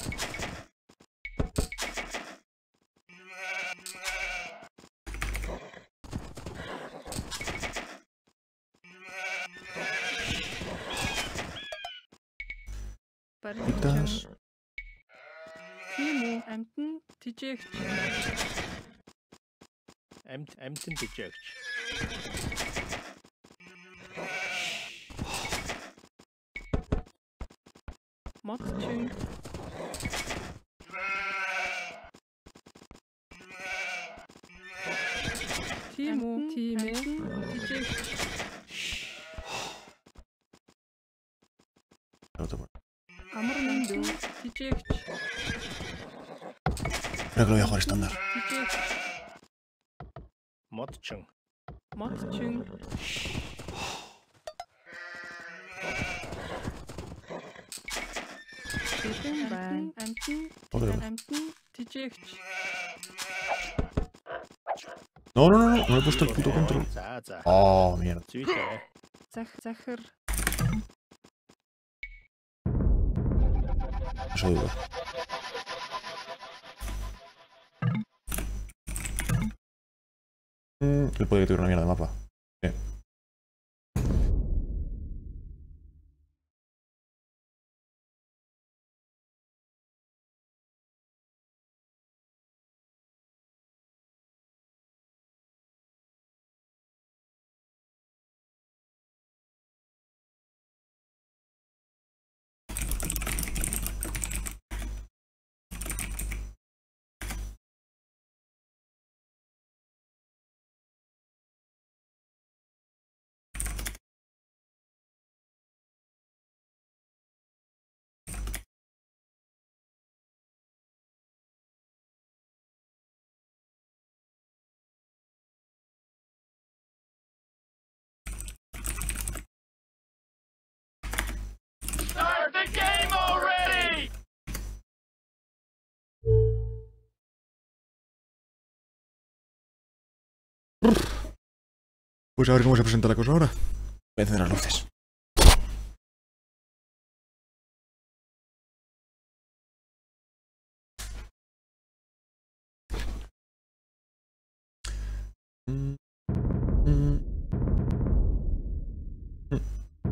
Барилгачин. Тийм үү? Амтэн тижээгч. Амт амтэн тижээгч. Мод чин. Тийм үү? Тийм ээ. Тижээгч. Амар мэндүү. Тижээгч. Регlo я хор стандарт. Тижээгч. Мод чин. Мод чин. Тэтэн байна. Амтэн. Амтэн тижээгч. No, no, no, no he puesto el puto control. За за. Oh, mierda. Зүйтэй. Зах захар. Eso digo. Mm, él puede que tuviera una mierda de mapa. Sí. Start the game already! Pues a ver cómo se presenta la cosa ahora. Voy a encender las luces. Mm, mm, mm.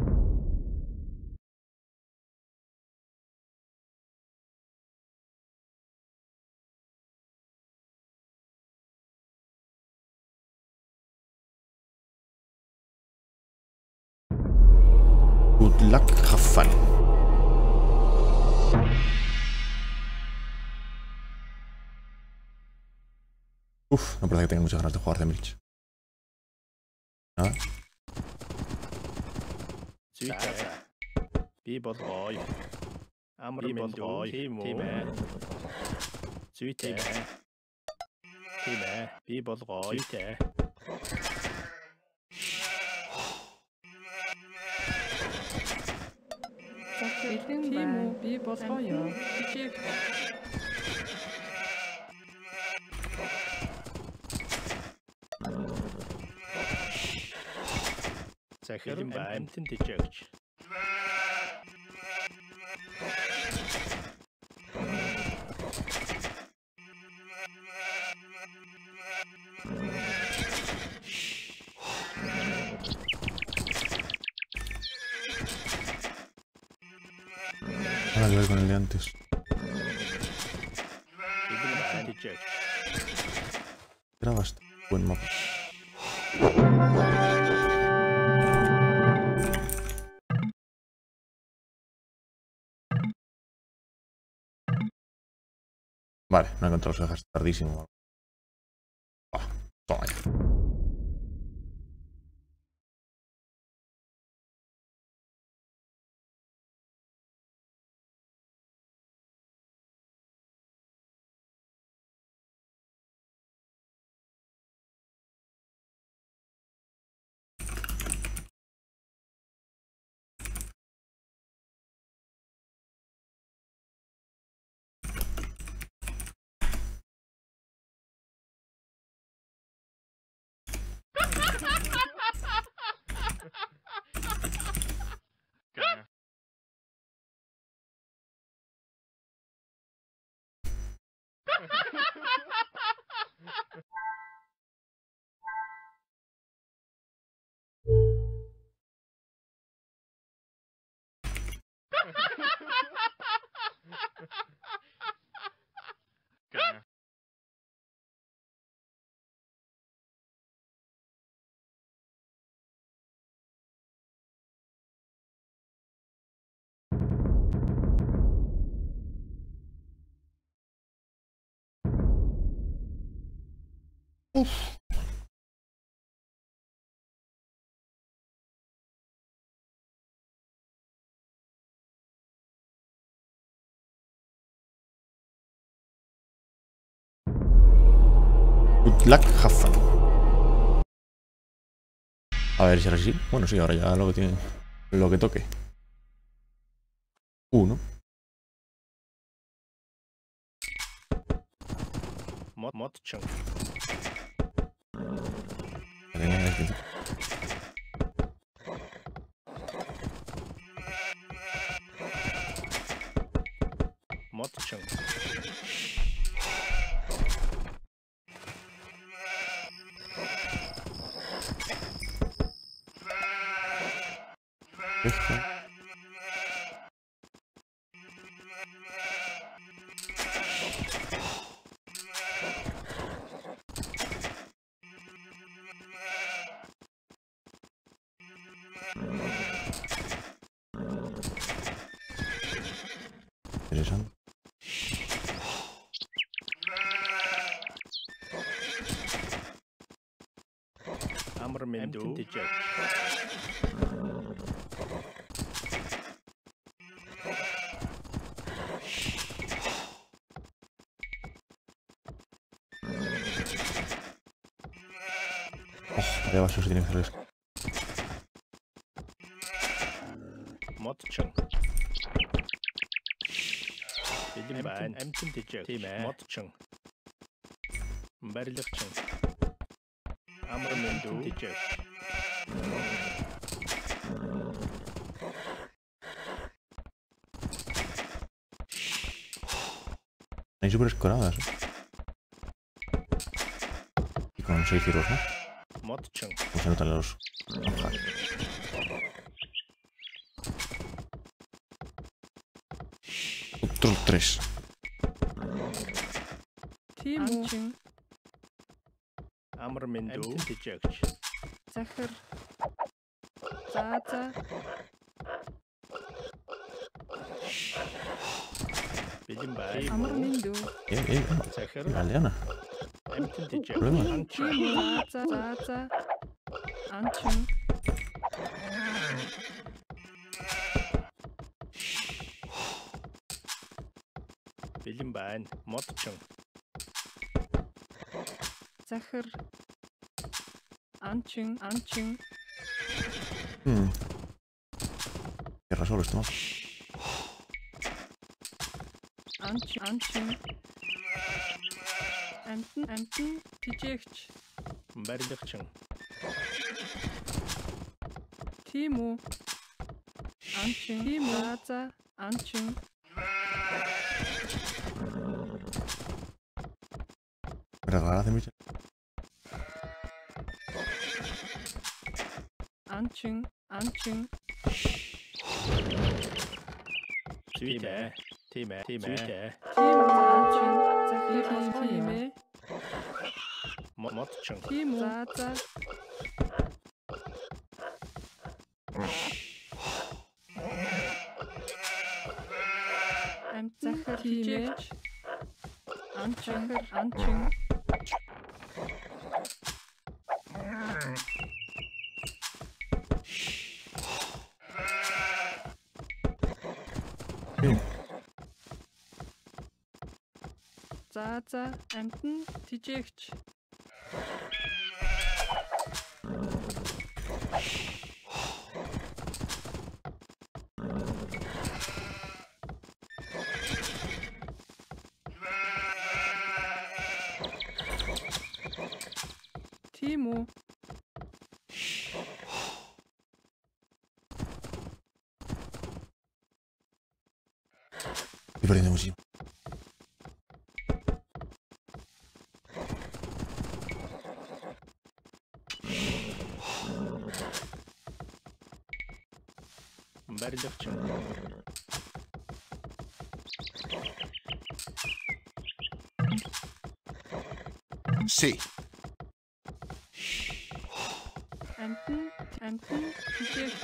Good luck, have fun. Uf, no parece que tengan muchas ganas de jugar de Milch. Nada. Зүйтэй. Би болгоо. Амар болгоо. Тийм ээ. Зүйтэй. Тийм ээ. Би болгоо. Зүйтэй. Захар. Тийм үү? Би болгоё. Тижээгч. Захир амтэн тижээгч. Nada que ver con el de antes. Era bastante buen mapa. Vale, no he encontrado los ovejas, tardísimo. Ah, toma ya. Uf. Good luck, have fun. A ver si ahora sí. Bueno, sí, ahora ya lo que tiene. Lo que toque. Uno. Mod, mod, chunk. Mod, chunk. Interesante. Amrmindu. Oh, de abajo se tiene que hacer eso. Mod chunk. Em em tin dijek. Time. Mod chunk. Барилах chunk. Amrmindu dijek. Hay super escoradas. ¿Eh? Y con seis tiros, ¿no? Mod chunk. Pues se notan los. Otro tres. Timo. Amrmindu dijek. Захар. Зааза. Bilin bay. Amrmindu. Eh, eh, Захар. Galeana. Emtin dijek. Problema. Зааза. Зааза. Анчун. Bilin bay. Mod chunk. Захар. Анчун. Анчун. Hmm. Cierra solo esto, ¿no? Анчун. Анчун. Амтэн. Амтэн. Тижэгч. Барилах chunk. Тимо. Анчун. Тимо. Зааза. Анчун. Regalar hace mucho. Анчун. Анчун. Time. Time. Time. Тимо. Анчун. Захар. Тиме. Mod chunk. Тимо. Зааза. Захар. Тижэгч. Anching, anching. За за амт нь тижээгч. Тийм үү? Mi prendiamo sì. барилгач. Sì. Амтэн, амтэн хичээгч.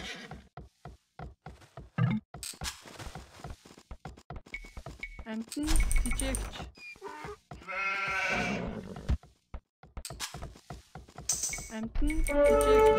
Амтэн хичээгч. Амтэн хичээгч.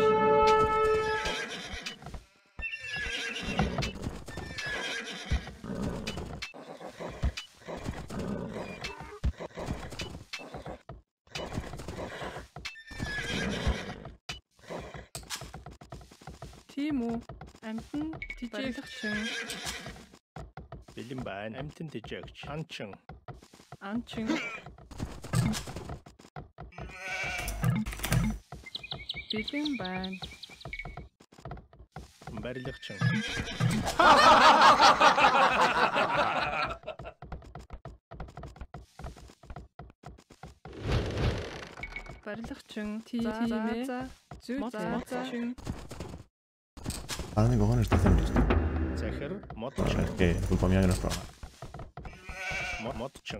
Тийм үү? Амтэн тижээгч. Бэлэн байна. Амтэн тижээгч. Анчин. Анчин. Бэлэн байна. Барилгач. Барилгачин тийм ээ. Зүү заачин. ¿A dónde cojones está haciendo esto? Захар мод. Es que es culpa mía que no es programa. Мод модчин.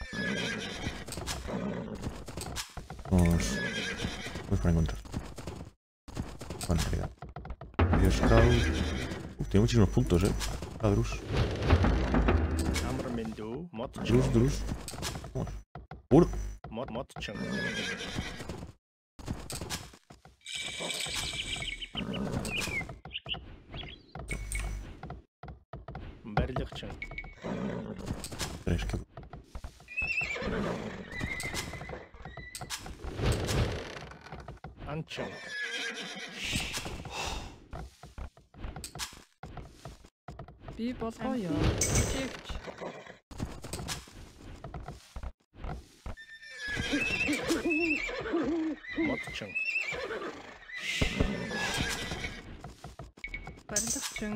Vamos. Vamos para encontrar. Bueno, en realidad. Dios Scout. Uf, tiene muchísimos puntos, eh. A Drus. Amrmendu модчин. Drus, Drus. Vamos. Ur. Мод модчин. Барилгач. Tres, que... Анчин. Би болгоё. Чигч. Модчин. Барилгачин.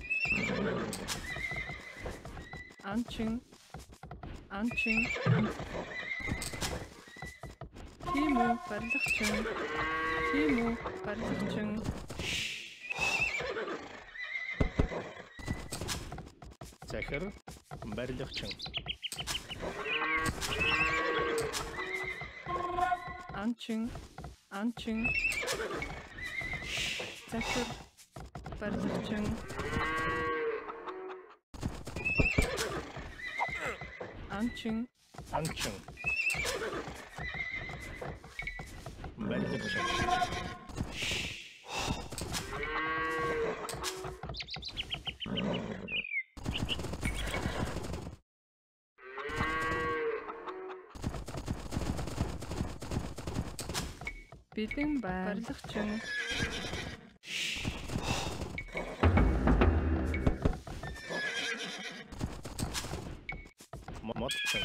Анчин. Анчин. Тийм үү? Барилгачин. Тийм үү? Барилгачин. Захар барилгачин. Анчин. Анчин. Захар барилгачин. Анчин. Анчин. Барилгачин. Бэлэн байна. Барилгачин. Модчин.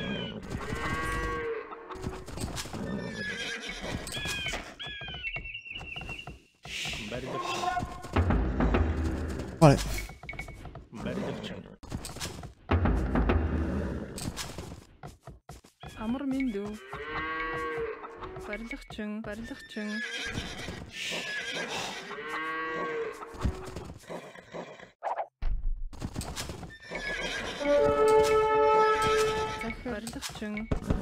Барилгачин. Vale. Барилгачин. Амар миндүү. Барилгачин, барилгачин. Барилгачин.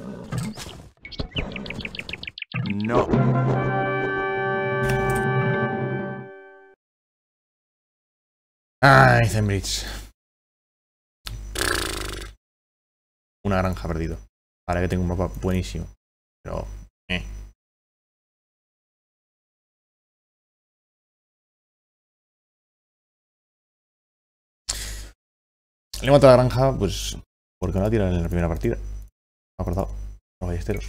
No. Ay, Zenbridge. Una granja perdido. Para que tenga un mapa buenísimo. Pero... Eh. Le mato a la granja, pues... Porque no la tiran en la primera partida. Me he acordado. Los ballesteros.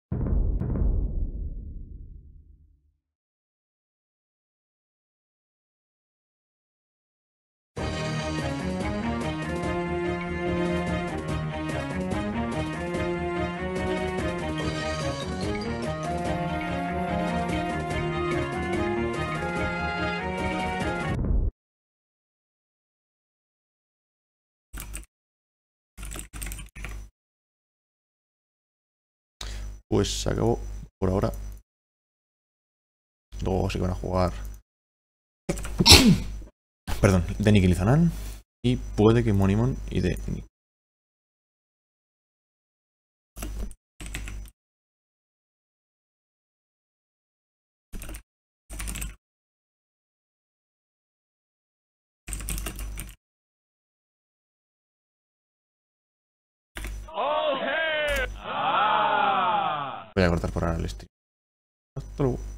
Pues se acabó por ahora. Luego se van a jugar. Perdón, de Nick y Lizanan. Y puede que Monimon y de Nick. Voy a cortar por ahora el stream. Hasta luego.